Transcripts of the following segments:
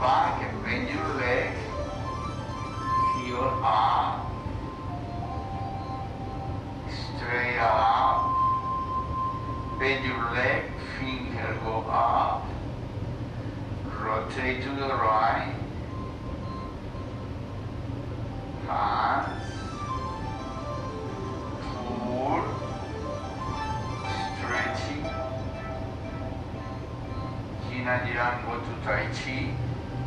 back and bend your leg, heel up, straight up, bend your leg, finger go up, rotate to the right, hands, pull, stretching, yin and yang go to Tai Chi.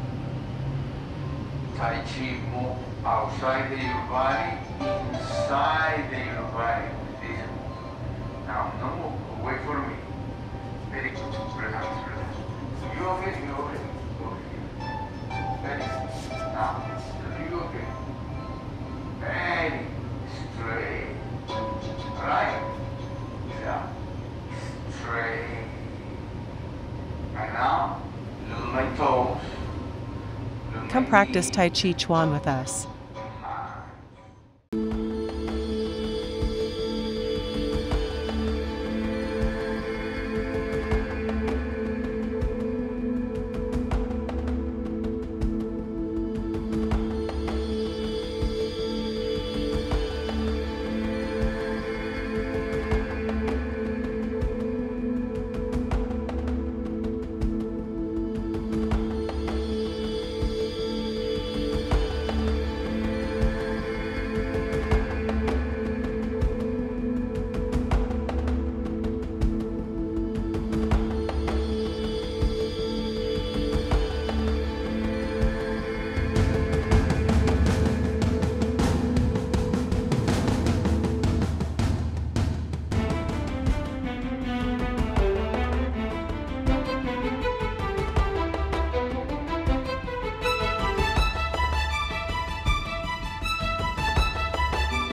Tai Chi move outside of your body, inside of your body with this move. Now, no move, wait for me. Very good, relax, relax. You okay, you okay, over here. Very good. Now, you okay. Very straight. Right? Yeah. Straight. And now, look my toes. Come practice Tai Chi Chuan with us.